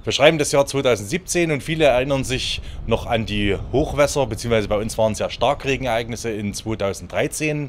Wir schreiben das Jahr 2017 und viele erinnern sich noch an die Hochwässer, beziehungsweise bei uns waren es ja Starkregenereignisse in 2013.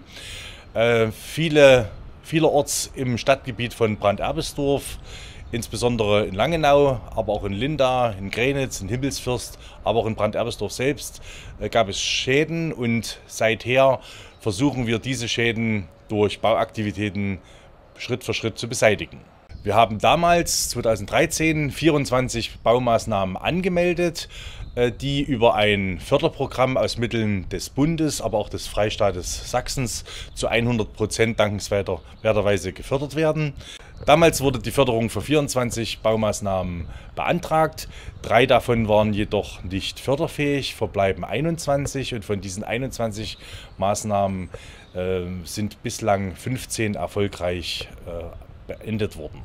Vielerorts im Stadtgebiet von Brand-Erbisdorf, insbesondere in Langenau, aber auch in Lindau, in Grenitz, in Himmelsfürst, aber auch in Brand-Erbisdorf selbst gab es Schäden, und seither versuchen wir diese Schäden durch Bauaktivitäten Schritt für Schritt zu beseitigen. Wir haben damals 2013 24 Baumaßnahmen angemeldet, die über ein Förderprogramm aus Mitteln des Bundes, aber auch des Freistaates Sachsens zu 100% dankenswerterweise gefördert werden. Damals wurde die Förderung für 24 Baumaßnahmen beantragt. 3 davon waren jedoch nicht förderfähig, verbleiben 21, und von diesen 21 Maßnahmen sind bislang 15 erfolgreich beendet worden.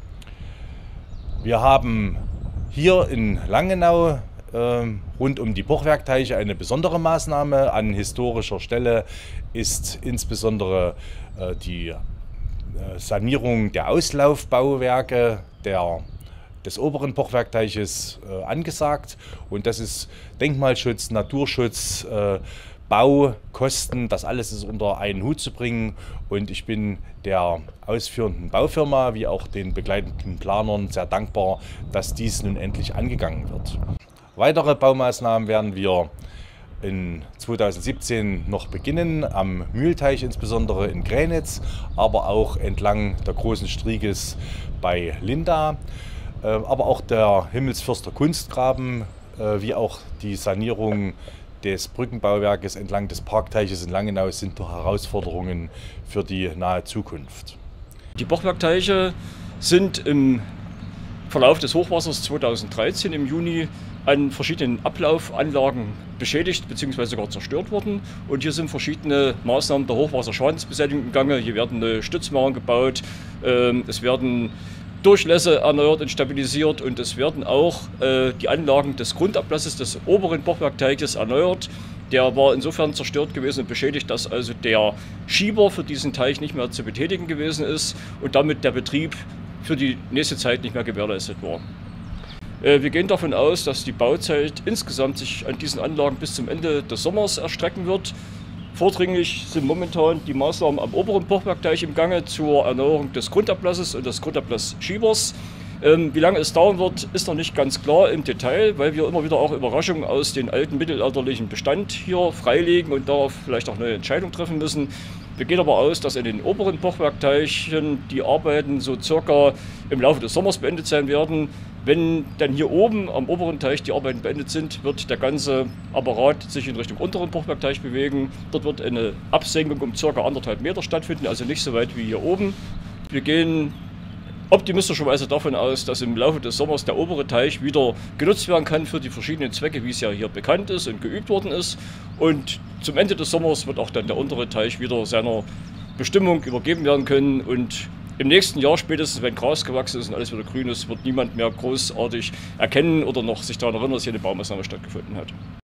Wir haben hier in Langenau rund um die Pochwerkteiche eine besondere Maßnahme. An historischer Stelle ist insbesondere die Sanierung der Auslaufbauwerke des oberen Pochwerkteiches angesagt. Und das ist Denkmalschutz, Naturschutz, Baukosten, das alles ist unter einen Hut zu bringen. Und ich bin der ausführenden Baufirma wie auch den begleitenden Planern sehr dankbar, dass dies nun endlich angegangen wird. Weitere Baumaßnahmen werden wir in 2017 noch beginnen, am Mühlteich insbesondere in Grenitz, aber auch entlang der Großen Strieges bei Lindau, aber auch der Himmelsfürster Kunstgraben, wie auch die Sanierung des Brückenbauwerkes entlang des Parkteiches in Langenau sind noch Herausforderungen für die nahe Zukunft. Die Pochwerkteiche sind im Verlauf des Hochwassers 2013 im Juni an verschiedenen Ablaufanlagen beschädigt bzw. sogar zerstört worden. Und hier sind verschiedene Maßnahmen der Hochwasserschadensbeseitigung im Gange. Hier werden neue Stützmauern gebaut, es werden Durchlässe erneuert und stabilisiert, und es werden auch die Anlagen des Grundablasses des oberen Pochwerkteiches erneuert. Der war insofern zerstört gewesen und beschädigt, dass also der Schieber für diesen Teich nicht mehr zu betätigen gewesen ist und damit der Betrieb für die nächste Zeit nicht mehr gewährleistet war. Wir gehen davon aus, dass die Bauzeit insgesamt sich an diesen Anlagen bis zum Ende des Sommers erstrecken wird. Vordringlich sind momentan die Maßnahmen am oberen Pochwerkteich im Gange zur Erneuerung des Grundablasses und des Grundablassschiebers. Wie lange es dauern wird, ist noch nicht ganz klar im Detail, weil wir immer wieder auch Überraschungen aus dem alten mittelalterlichen Bestand hier freilegen und darauf vielleicht auch neue Entscheidungen treffen müssen. Wir gehen aber aus, dass in den oberen Pochwerkteichen die Arbeiten so circa im Laufe des Sommers beendet sein werden. Wenn dann hier oben am oberen Teich die Arbeiten beendet sind, wird der ganze Apparat sich in Richtung unteren Pochwerkteich bewegen. Dort wird eine Absenkung um ca. 1,5 Meter stattfinden, also nicht so weit wie hier oben. Wir gehen optimistischerweise davon aus, dass im Laufe des Sommers der obere Teich wieder genutzt werden kann für die verschiedenen Zwecke, wie es ja hier bekannt ist und geübt worden ist. Und zum Ende des Sommers wird auch dann der untere Teich wieder seiner Bestimmung übergeben werden können. Und im nächsten Jahr, spätestens wenn Gras gewachsen ist und alles wieder grün ist, wird niemand mehr großartig erkennen oder noch sich daran erinnern, dass hier eine Baumaßnahme stattgefunden hat.